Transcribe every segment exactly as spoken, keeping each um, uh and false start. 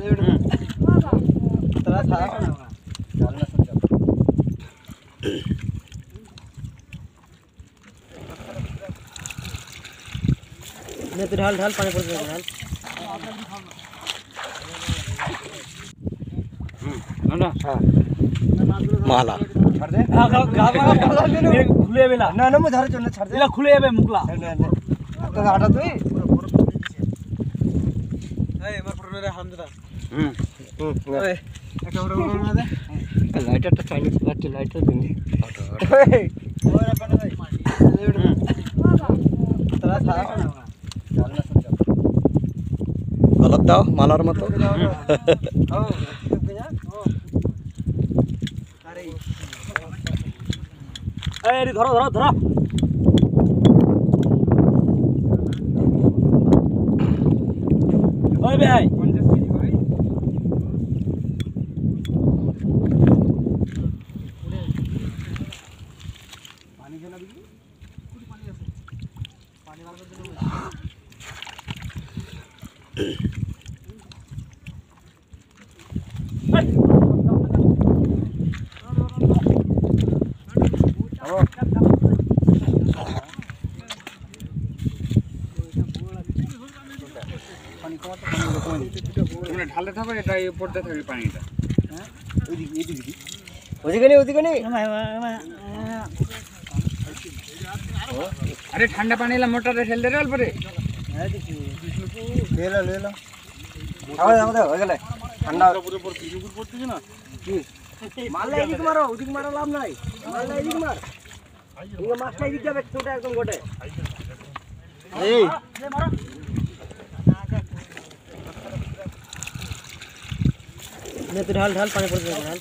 তোরা ছাড়া চল না শুন নে তো ঢাল ঢাল পানি পড়ে যাবে ঢাল হুম না हां माला छोड़ दे हां गा माला खुले बेला ना ना मैं धर चल छोड़ दे खुले जाबे मुकला तो आटा तुई ए मार फोटो रे हम दे হুম হুম ওই একটা ওটা ওটা না দে লাইটারটা চাইনিজ লাইট লাইটার দিন ওই ওরে পানি ভাই তোরা ছাড়া চল না শুন गलत दाओ मालार मत ओ अरे ए धरो धरो धरो ओए भाई पानी देना बिजली कुछ पानी আছে पानी वाला देना তোমরা ঢালতে থাকো এটা এই পড়তে থাকবে পানিটা হ্যাঁ ওইদিকে এইদিকে ওদিকে নেই ওদিকে নেই আরে ঠান্ডা পানি লা মোটরে ঢেল দে রে অল্প রে হ্যাঁ দেখি ले लो ले लो আবার আমাদের হয়ে গেল ঠান্ডা পুরো পুরো পুরো পড়তেছে না কি মারলা এদিকে মারো ওদিকে মারা লাভ নাই মারলা এদিকে মার ইগো মাছটা এদিকে যাবে ছোট একদম গোটে এই মারো নে তো ঢাল ঢাল পানি পড়ে যাবে ঢাল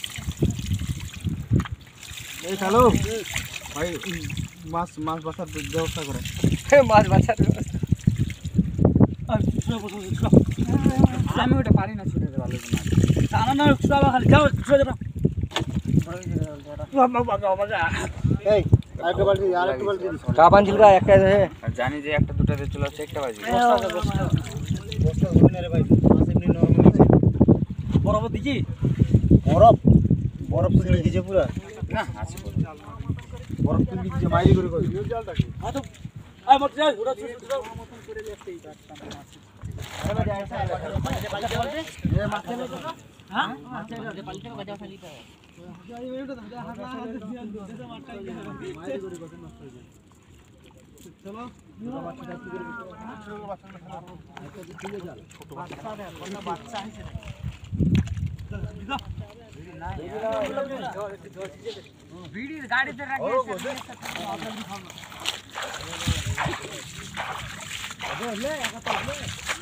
এই চলো ভাই মাছ মাছ বাছার ব্যবস্থা করে মাছ বাছার ব্যবস্থা আমি ওটা পারি না ছুটে ভালো না না না ছুড়া খালি যাও ছুড়ে দাও বাবা বাবা বাবা এই আরেকটা বালতি আরেকটা বালতি কা বানছিল কা একটা আছে জানি যে একটা দুটো তে চলে আসছে একটা বাজি দশটা দশটা দশটা ধরে রে ভাই মাছ এমনি নরমাল আছে বরফ দিছি বরফ বরফ তুলে দিছে পুরো না আছে বরফ তুলে দিছে মাইরি করে কই জলটা কি আ তো আ মত যা ঘোড়া ছুড়ে মতন করে যাচ্ছে এই গাছটা মাছ আরে যায় আছে পাল্টে পাল্টে বলতে এ মাছ চলে তো হ্যাঁ মাছ চলে পাল্টে বাজাও খালি তো এই ভিডিওটা দাদা হাতে হাতে দিয়ে দে মাছটা মাইরি করে কত নষ্ট হয়ে যায় চলো বাচ্চাটা কি করে ছোট বাচ্চাটা খারাপ একটা দিকে যাও ছোট বাচ্চা আছে কোন বাচ্চা আছে না ভিডিও গাড়িতে রাখে ले आका तो ले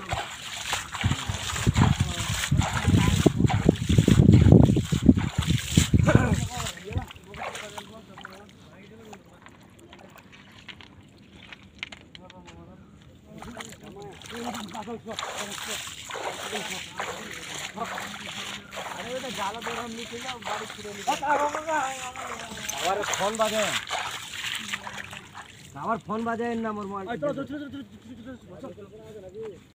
अरे बेटा जाला दे हम नीचे ना गाड़ी छुड़े ली हमारे फोन बाजे আমার ফোন বাজায় না মোর মোবাইল